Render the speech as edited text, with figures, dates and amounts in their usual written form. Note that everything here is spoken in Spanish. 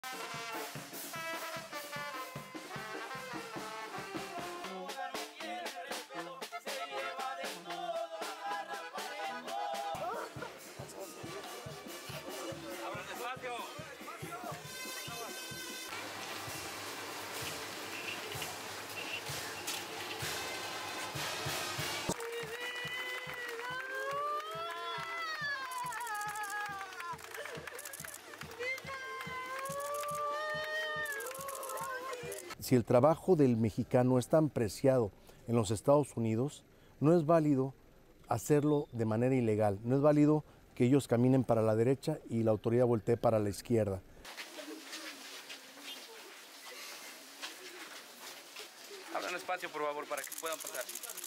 Si el trabajo del mexicano es tan preciado en los Estados Unidos, no es válido hacerlo de manera ilegal, no es válido que ellos caminen para la derecha y la autoridad voltee para la izquierda. Abran espacio, por favor, para que puedan pasar.